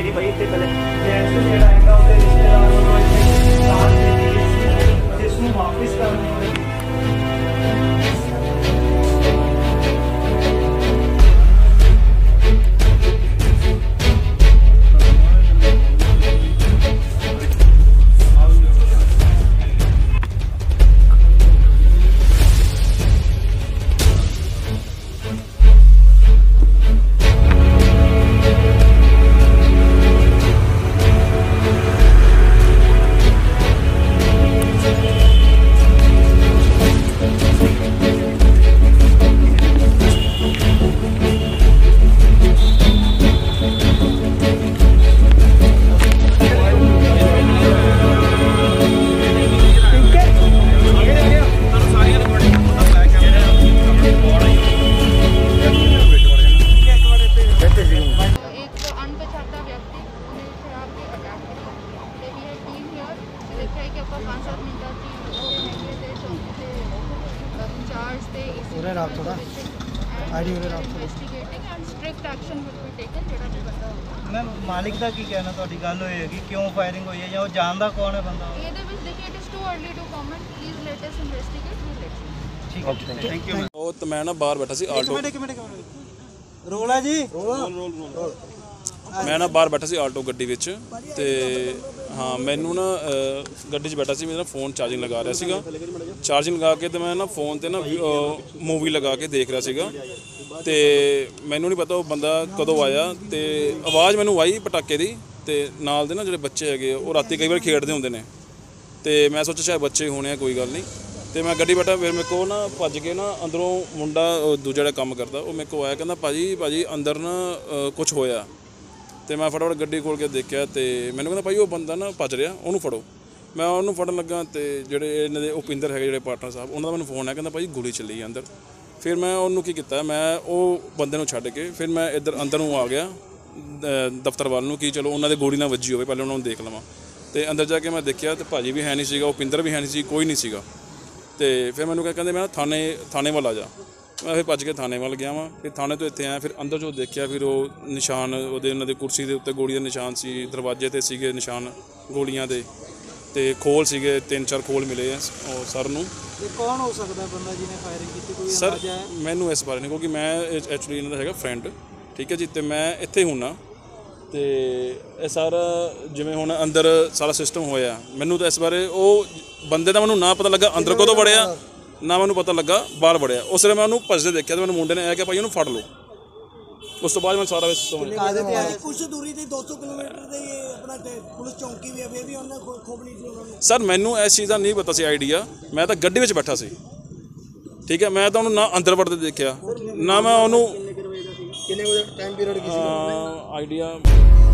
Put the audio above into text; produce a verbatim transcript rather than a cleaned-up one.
नहीं भाई इतने पहले जैसे जेड़ा हैगा ਉਹਦੇ ਰਿਸ਼ਤੇਦਾਰ ਵੱਲੋਂ ਇੱਥੇ ਸਾਥ ਦੇ ਜਿਸ ਨੂੰ ਵਾਪਸ ਕਰਨ मैम मालिक का की कहना थोड़ी गल होएगी क्यों फायरिंग हुई है या वो जानदा कौन है बंदा ਇਹਦੇ ਵਿੱਚ ਦੇਖिए it is too early to comment please let us investigate we let you ठीक है थैंक यू ਉਹ ਤੇ ਮੈਂ ਨਾ ਬਾਹਰ ਬੈਠਾ ਸੀ ਆਲਟੋ एक मिनट एक मिनट रोल है जी रोल रोल रोल ਮੈਂ ਨਾ ਬਾਹਰ ਬੈਠਾ ਸੀ ਆਲਟੋ ਗੱਡੀ ਵਿੱਚ ਤੇ ਹਾਂ ਮੈਨੂੰ ਨਾ ਗੱਡੀ 'ਚ ਬੈਠਾ ਸੀ ਮੇਰਾ ਫੋਨ ਚਾਰਜਿੰਗ ਲਗਾ ਰਿਹਾ ਸੀਗਾ ਚਾਰਜਿੰਗ ਲਗਾ ਕੇ ਤੇ ਮੈਂ ਨਾ ਫੋਨ ਤੇ ਨਾ ਮੂਵੀ ਲਗਾ ਕੇ ਦੇਖ ਰਿਹਾ ਸੀਗਾ ਤੇ ਮੈਨੂੰ ਨਹੀਂ ਪਤਾ ਉਹ ਬੰਦਾ ਕਦੋਂ ਆਇਆ ਤੇ ਆਵਾਜ਼ ਮੈਨੂੰ ਆਈ ਪਟਾਕੇ ਦੀ ਤੇ ਨਾਲ ਦੇ ਨਾ ਜਿਹੜੇ ਬੱਚੇ ਹੈਗੇ ਉਹ ਰਾਤੀ ਕਈ ਵਾਰ ਖੇਡਦੇ ਹੁੰਦੇ ਨੇ ਤੇ ਮੈਂ ਸੋਚਿਆ ਸ਼ਾਇਦ ਬੱਚੇ ਹੋਣੇ ਆ ਕੋਈ ਗੱਲ ਨਹੀਂ ਤੇ ਮੈਂ ਗੱਡੀ ਬੈਠਾ ਫਿਰ ਮੇਰੇ ਕੋਲ ਨਾ ਭੱਜ ਕੇ ਨਾ ਅੰਦਰੋਂ ਮੁੰਡਾ ਦੂਜਾ ਜਿਹੜਾ ਕੰਮ ਕਰਦਾ ਉਹ ਮੇਰੇ ਕੋਲ ਆਇਆ ਕਹਿੰਦਾ ਭਾਜੀ ਭਾਜੀ ਅੰਦਰ ਨਾ ਕੁਝ ਹੋਇਆ ਤੇ ਮੈਂ ਫਟਾਫਟ ਗੱਡੀ ਖੋਲ ਕੇ ਦੇਖਿਆ ਤੇ ਮੈਨੂੰ ਕਹਿੰਦਾ ਭਾਈ ਉਹ ਬੰਦਾ ਨਾ ਭੱਜ ਰਿਹਾ ਉਹਨੂੰ ਫੜੋ ਮੈਂ ਉਹਨੂੰ ਫੜਨ ਲੱਗਾ ਤੇ ਜਿਹੜੇ ਇਹਨਾਂ ਦੇ ਉਪਿੰਦਰ ਹੈਗੇ ਜਿਹੜੇ ਪਾਰਟਨਰ ਸਾਹਿਬ ਉਹਨਾਂ ਦਾ ਮੈਨੂੰ ਫੋਨ ਆਇਆ ਕਹਿੰਦਾ ਭਾਈ ਗੋਲੀ ਚੱਲੀ ਅੰਦਰ ਫਿਰ ਮੈਂ ਉਹਨੂੰ ਕੀ ਕੀਤਾ ਮੈਂ ਉਹ ਬੰਦੇ ਨੂੰ ਛੱਡ ਕੇ ਫਿਰ ਮੈਂ ਇੱਧਰ ਅੰਦਰ ਨੂੰ ਆ ਗਿਆ ਦਫ਼ਤਰ ਵੱਲ ਨੂੰ ਕਿ ਚਲੋ ਉਹਨਾਂ ਦੇ ਗੋਲੀ ਨਾ ਵੱਜੀ ਹੋਵੇ ਪਹਿਲਾਂ ਉਹਨਾਂ ਨੂੰ ਦੇਖ ਲਵਾਂ ਤੇ ਅੰਦਰ ਜਾ ਕੇ ਮੈਂ ਦੇਖਿਆ ਤੇ ਭਾਜੀ ਵੀ ਹੈ ਨਹੀਂ ਸੀਗਾ ਉਪਿੰਦਰ ਵੀ ਹੈ ਨਹੀਂ ਸੀ ਕੋਈ ਨਹੀਂ ਸੀਗਾ ਤੇ ਫਿਰ ਮੈਨੂੰ ਕਹਿੰਦੇ ਮੈਂ ਥਾਣੇ ਥਾਣੇ ਵੱਲ ਆ ਜਾ ਮੈਂ ਫਿਰ ਭੱਜ ਕੇ ਥਾਣੇ ਵੱਲ ਗਿਆ ਵਾਂ ਫਿਰ ਥਾਣੇ ਤੋਂ ਇੱਥੇ ਆਇਆ ਫਿਰ ਅੰਦਰ ਜੋ ਦੇਖਿਆ ਫਿਰ ਉਹ ਨਿਸ਼ਾਨ ਉਹਦੇ ਉਹਨਾਂ ਦੀ ਕੁਰਸੀ ਦੇ ਉੱਤੇ ਗੋਲੀ ਦੇ ਨਿਸ਼ਾਨ ਸੀ ਦਰਵਾਜ਼ੇ 'ਤੇ ਸੀਗੇ ਨਿਸ਼ਾਨ ਗੋਲੀਆਂ ਦੇ ਤੇ ਖੋਲ ਸੀਗੇ ਤਿੰਨ ਚਾਰ ਖੋਲ ਮਿਲੇ ਆ ਉਹ ਸਰ ਨੂੰ ਇਹ ਕੌਣ ਹੋ ਸਕਦਾ ਬੰਦਾ ਜਿਹਨੇ ਫਾਇਰਿੰਗ ਕੀਤੀ ਕੋਈ ਅੰਦਾਜ਼ਾ ਹੈ ਮੈਨੂੰ ਇਸ ਬਾਰੇ ਨਹੀਂ ਕਿਉਂਕਿ ਮੈਂ ਐਕਚੁਅਲੀ ਇਹਨਾਂ ਦਾ ਹੈਗਾ ਫਰੈਂਡ ਠੀਕ ਹੈ ਜੀ ਤੇ ਮੈਂ ਇੱਥੇ ਹੁੰਨਾ ਤੇ ਇਹ ਸਾਰਾ ਜਿਵੇਂ ਹੁਣ ਅੰਦਰ ਸਾਰਾ ਸਿਸਟਮ ਹੋਇਆ ਮੈਨੂੰ ਤਾਂ ਇਸ ਬਾਰੇ ਉਹ ਬੰਦੇ ਦਾ ਮੈਨੂੰ ਨਾ ਪਤਾ ਲੱਗਾ ਅੰਦਰ ਕਦੋਂ ਵੜਿਆ ਨਾ ਮੈਨੂੰ ਪਤਾ ਲੱਗਾ ਬਾਹਰ ਵੜਿਆ ਉਸ ਵੇਲੇ ਮੈਂ ਉਹਨੂੰ ਭੱਜਦੇ ਦੇਖਿਆ ਤੇ ਮੈਨੂੰ ਮੁੰਡੇ ਨੇ ਇਹ ਕਿਹਾ ਭਾਈ ਉਹਨੂੰ ਫੜ ਲਓ ਉਸ ਤੋਂ ਬਾਅਦ ਮੈਂ ਸਾਰਾ ਕੁਝ ਦੂਰੀ ਤੇ ਦੋ ਸੌ ਕਿਲੋਮੀਟਰ ਦੇ ਆਪਣਾ ਪੁਲਿਸ ਚੌਂਕੀ ਵੀ ਹੈ ਫਿਰ ਵੀ ਉਹਨਾਂ ਖੋਬਣੀ ਸੀ ਉਹਨਾਂ ਨੂੰ ਸਰ ਮੈਨੂੰ ਇਸ ਚੀਜ਼ ਦਾ ਨਹੀਂ ਪਤਾ ਸੀ ਆਈਡੀਆ ਮੈਂ ਤਾਂ ਗੱਡੀ ਵਿੱਚ ਬੈਠਾ ਸੀ ਠੀਕ ਹੈ ਮੈਂ ਤਾਂ ਉਹਨੂੰ ਨਾ ਅੰਦਰ ਵੜਦੇ ਦੇਖਿਆ ਨਾ ਮੈਂ ਉਹਨੂੰ ਕਿੰਨੇ ਵਜੇ ਟਾਈਮ ਪੀਰੀਅਡ ਆਈਡੀਆ